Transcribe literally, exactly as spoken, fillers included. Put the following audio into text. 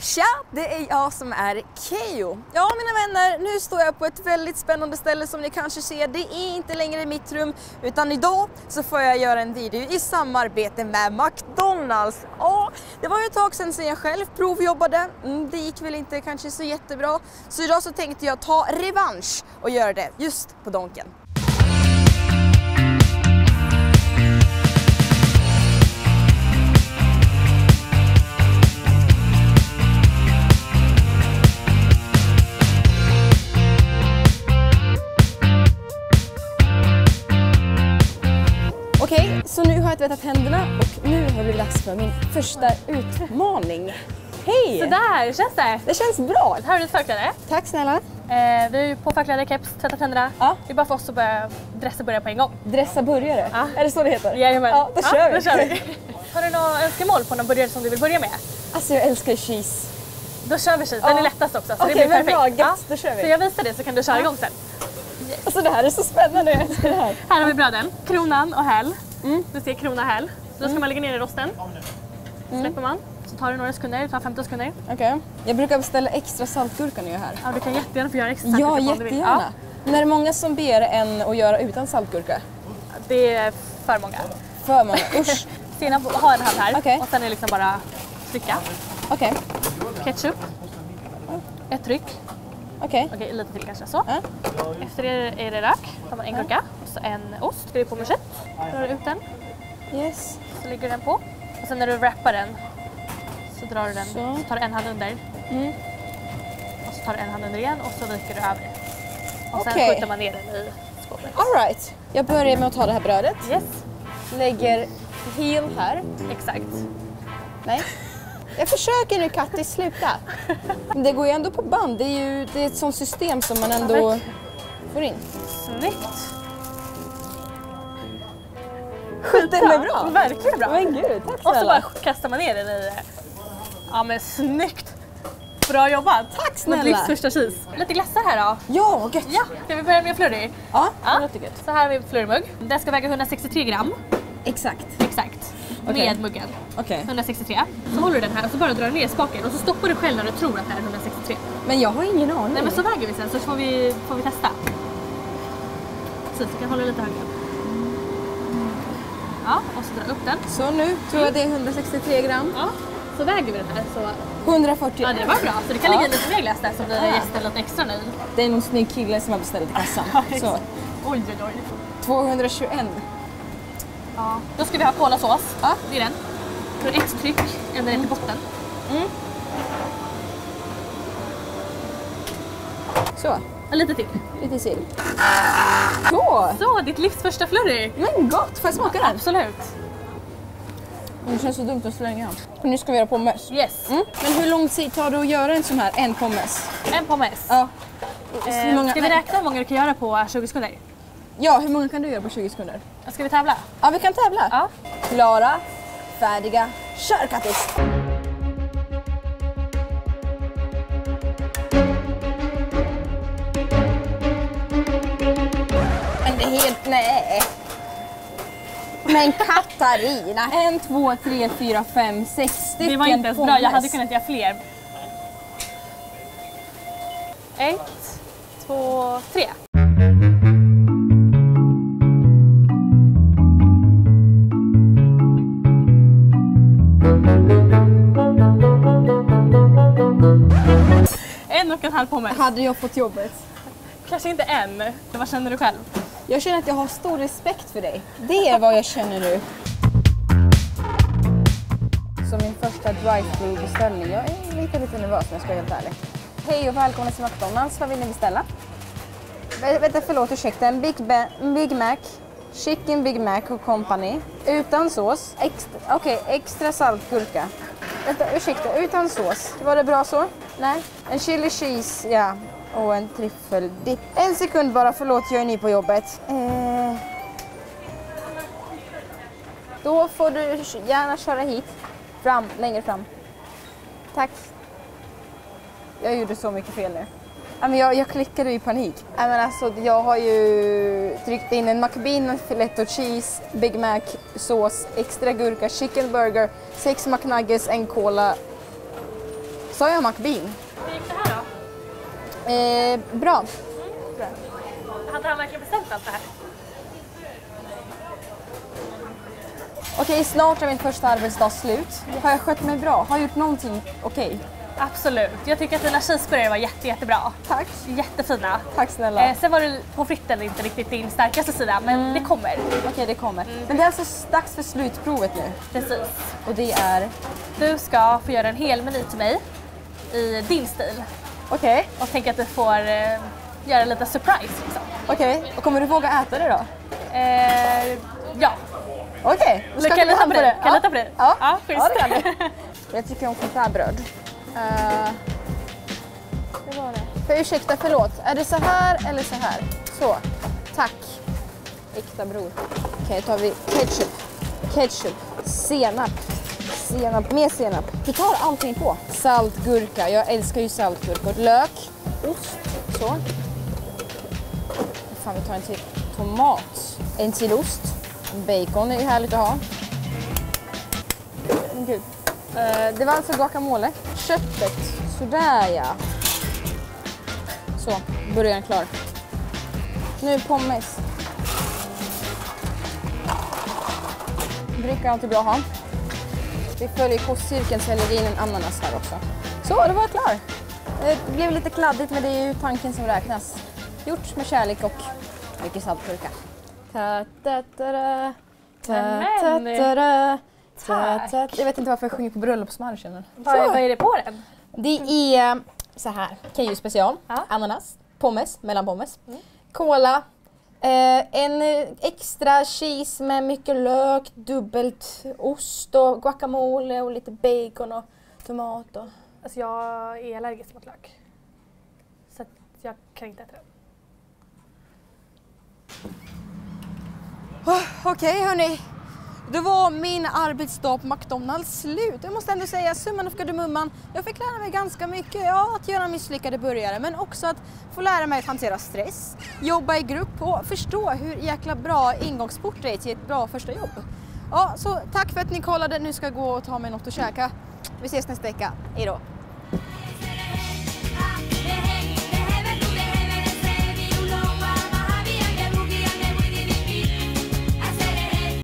Tja, det är jag som är Keyyo. Ja mina vänner, nu står jag på ett väldigt spännande ställe som ni kanske ser. Det är inte längre mitt rum, utan idag så får jag göra en video i samarbete med McDonalds. Ja, det var ju ett tag sedan sedan jag själv provjobbade. Mm, det gick väl inte kanske så jättebra. Så idag så tänkte jag ta revansch och göra det just på Donken. Okej, så nu har jag tvättat händerna och nu har det blivit dags för min första utmaning. Hej! Så där känns det. Det känns bra. Här har du ett förkläde. Tack snälla. Eh, vi är ju på förkläde, keps, tvättat händerna. Ja. Det är bara för oss att börja dressa börja på en gång. Dressa burgare? Ja. Är det så det heter? Jajamän. Ja, då kör ja, vi. Då kör vi. Har du några önskemål på någon burgare som du vill börja med? Alltså jag älskar cheese. Då kör vi cheese. Den Ja. är lättast också. Så Okej, det blir men perfekt. bra. Gött. Ja. Då kör vi. Så jag visar det så kan du köra Ja. igång sen. Yes. Alltså det här är så spännande. Jag älskar det här. Här har vi bröden. Kronan och häll. Mm. Du ser krona och häll. Då ska Mm. man lägga ner i rosten. Släpper man. Så tar det några sekunder. Det tar femton sekunder. Okej. Okay. Jag brukar beställa extra saltgurka när jag är här. Ja, du kan jättegärna få göra extra Ja, saltgurka om du vill. jättegärna. Ja. Men är det många som ber en att göra utan saltgurka? Det är för många. För många? Usch. Senap har en hand här. Okay. Och sen är det liksom bara trycka. Okej. Okay. Ketchup. Ett tryck. Okej. Okay. Okej, lite till kanske så. Ja. Efter det är det rök. Tar man en gurka. Och så en ost. Ska du på med kött. Drar du ut den. Yes. Så lägger du den på. Och sen när du wrappar den så drar du den. Så, så tar du en hand under. Mm. Och så tar du en hand under igen och så viker du över. Och sen Okay. skjuter man ner den i skåpet. All right. Jag börjar med att ta det här brödet. Yes. Lägger heel här. Exakt. Nej. Jag försöker nu Katti, sluta. Det går ju ändå på band. Det är ju det är ett sånt system som man ändå får in. Snyggt. Den är bra. Verkligen bra. Men gud, tack Och så snälla. bara kastar man ner den i... Ja men snyggt. Bra jobbat. Tack snälla. Mitt livs första cheese. Lite glassar här då. Ja, vad gött. Ja, ska vi börja med flurry? Ja, Ja. det låter gött. Så här har vi flurrymugg. Den ska väga hundrasextiotre gram. Exakt. Exakt. Okej. Med muggen. Okej. hundrasextiotre. Så håller du den här och så bara drar du ner spaken och så stoppar du själv när du tror att det är hundrasextiotre. Men jag har ingen aning. Nej men så väger vi sen så får vi, får vi testa. Precis, du kan hålla lite högre. Ja, och så dra upp den. Så nu tror jag det är hundrasextiotre gram. Ja, så väger vi den här. Så... hundrafyrtio. Ja, det var bra. Så det kan Ja. ligga lite mer glass där så blir Ja. gästen lite extra nöjd. Det är någon snygg kille som har beställt i kassan. Så. Oj, oj, oj. tvåhundratjugoett. Ja. Då ska vi ha kolasås. Ja. Det är den. För ett tryck ända ner till botten. Mm. Så, Ja, lite till. lite sill. Så! Så, ditt livs första flurry. Men gott, får jag smaka den? Absolut. Det känns så dumt att slänga. För nu ska vi göra pommes. Yes. Mm. Men hur lång tid tar det att göra en sån här, en pommes? En pommes. Ja. Eh, hur många, ska vi räkna hur många du kan göra på tjugo sekunder? Ja, hur många kan du göra på tjugo sekunder? Ska vi tävla? Ja, vi kan tävla. Ja. Klara, färdiga, kör Kattis! Men det är helt, nej. Men Katarina! En, två, tre, fyra, fem, sex stycken Det var inte ens bra, pommes. jag hade kunnat göra fler. Ett, två, tre. En och en halv pommes. Hade jag fått jobbet? Kanske inte en. Men vad känner du själv? Jag känner att jag har stor respekt för dig. Det är vad jag känner nu. Som min första drive-thru beställning. Jag är lite, lite nervös om jag ska vara helt ärlig. Hej och välkomna till McDonalds. Vad vill ni beställa? Vä vänta, förlåt, ursäkta. En Big, Big Mac, Chicken Big Mac och Company. Utan sås. Extra, Okej, okay, extra saltgurka. Vänta, ursäkta, utan sås. Var det bra så? Nej. En chili cheese, ja. Och en tryffeldipp. En sekund bara, förlåt, jag är ny på jobbet. Eh... Då får du gärna köra hit. Fram, längre fram. Tack. Jag gjorde så mycket fel nu. Jag, jag klickade i panik. Men alltså, jag har ju tryckt in en McBean, filetto cheese, Big Mac, sås, extra gurka, chicken burger, sex McNuggets, en cola, Sa jag McBean? Hur gick det här då? Eh, bra. Bra. Hade han verkligen bestämt allt det här? Okej, snart är min första arbetsdag slut. Har jag skött mig bra? Har jag gjort någonting okej? Absolut. Jag tycker att dina cheeseburgare var jätte, jättebra. Tack. Jättefina. Tack snälla. Eh, sen var det på fritten inte riktigt din starkaste sida, men Mm. det kommer. Okej, det kommer. Men det är alltså dags för slutprovet nu. Precis. Och det är... Du ska få göra en hel meny till mig i din stil. Okej, Och tänker att du får eh, göra lite surprise liksom. okej. Och kommer du våga äta det då? Eh, ja. Okej, då Du ska kan vi lita hem på det. Kan Ja. lita på det? Ja, Ja, schysst. ja, det kan du. Jag tycker om chokladbröd. Uh, det var det. För ursäkta, förlåt. Är det så här eller så här? Så, tack. Äkta bror. Okej, då tar vi ketchup. Ketchup. Senap. Senap. Mer senap. Du tar allting på. Saltgurka. Jag älskar ju saltgurka. Lök. Ost. Så. Fan, vi tar en till. Tomat. En till ost. Bacon är ju härligt att ha. Men gud. Eh, det var alltså guacamole. Köttet. Sådär ja. Så, burgaren klar. Nu pommes. Brukar alltid bra ha. Vi följer kostcirkeln så jag lägger in en ananas här också. Så, det var jag klar. Det blev lite kladdigt men det är ju tanken som räknas. Gjort med kärlek och mycket saltgurka. Ta-ta-ta-da, ta-ta-ta-da, ta-ta-ta. Jag vet inte varför jag sjunger på bröllopsmarschen. Vad är, vad är det på den? Det är så här, Keju special, Ja. ananas, pommes, mellanpommes, mm. cola, eh, en extra cheese med mycket lök, dubbelt ost och guacamole och lite bacon och tomat. Och... Alltså jag är allergisk mot lök. Så att jag kan inte äta den. Oh, Okej okay, hörni, då var min arbetsdag på McDonalds slut. Jag måste ändå säga summan av kardemumman. Jag fick lära mig ganska mycket, ja, att göra misslyckade burgare, men också att få lära mig att hantera stress, jobba i grupp och förstå hur jäkla bra ingångsport det är till ett bra första jobb. Ja, så tack för att ni kollade. Nu ska jag gå och ta mig något att käka. Vi ses nästa vecka. Hej då!